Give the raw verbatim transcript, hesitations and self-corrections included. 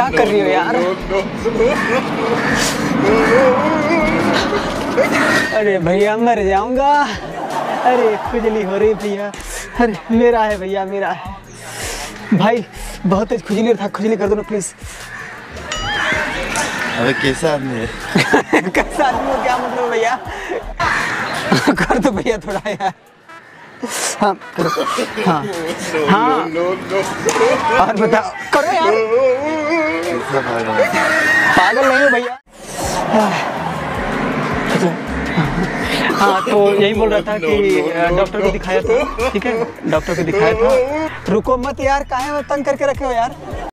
क्या कर रही हो यार? अरे भैया मर जाऊंगा। अरे खुजली हो रही भैया। अरे मेरा है भैया, मेरा है भाई, बहुत तेज खुजली था, खुजली कर दो ना प्लीज। अबे कैसा आदमी है? कैसा आदमी हो, क्या मतलब भैया? कर दो भैया थोड़ा यार। हाँ करो। हाँ हाँ और बताओ, करो यार। पागल नहीं हो भैया। हाँ तो यही बोल रहा था कि डॉक्टर को दिखाया था, ठीक है, डॉक्टर को दिखाया था। रुको मत यार, काहे में तंग करके रखे हो यार।